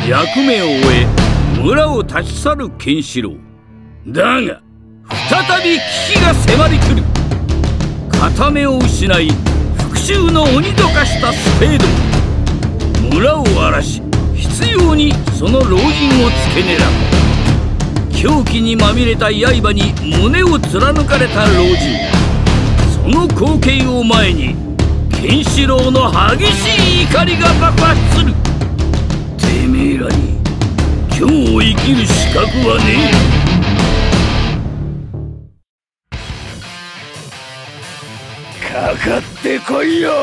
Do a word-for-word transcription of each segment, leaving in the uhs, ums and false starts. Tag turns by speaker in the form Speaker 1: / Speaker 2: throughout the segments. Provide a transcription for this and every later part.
Speaker 1: 役目を終え村を立ち去るケンシロウ。だが再び危機が迫り来る。片目を失い復讐の鬼と化したスペード。村を荒らし執拗にその老人を付け狙う。狂気にまみれた刃に胸を貫かれた老人。その光景を前にケンシロウの激しい怒りが爆発する。てめえらに今日を生きる資格はねえ。かかってこいよ。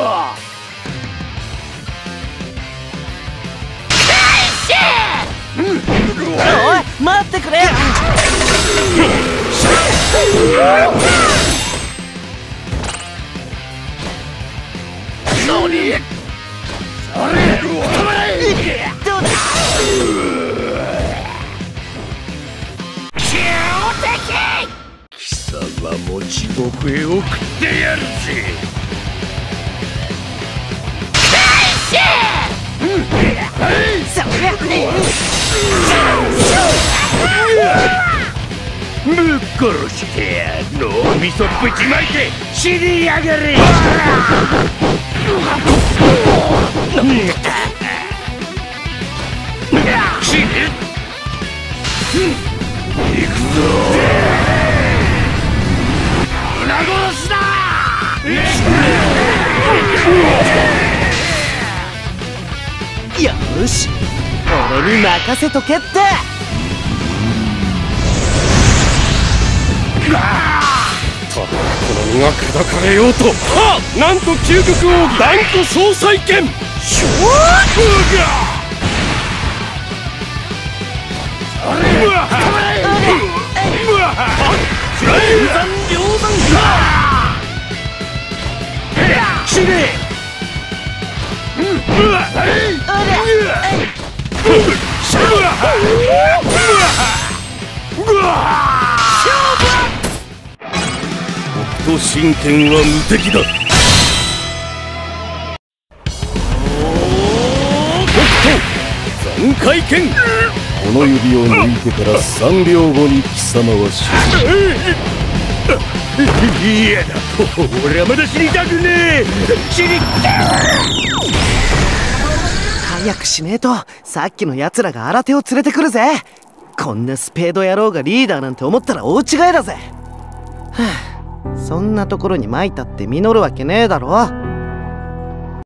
Speaker 2: うん、おい待ってくれ。
Speaker 1: 何それどうだ。強敵。貴様も地獄へ送ってやるぜ。ぶっ殺して脳みそぶちまいて死にやがれ。死ぬ。行くぞ。皆殺しだ。
Speaker 2: よし、俺に任せとけって。
Speaker 3: ただこの身が砕かれようと、あっなんと究極奥義断固総裁権。しょうがあれうわっうわっ流山両山か死ね。うわっうわ北斗神拳は無敵だ。北斗残骸剣。
Speaker 4: この指を抜いてからさんびょうごに貴様は死ぬ。
Speaker 1: いやだ、俺はまだ死にたくねえ。死に
Speaker 2: 早くしねえとさっきの奴らが新手を連れてくるぜ。こんなスペード野郎がリーダーなんて思ったら大違いだぜ。はあ、そんなところに撒いたって実るわけねえだろ。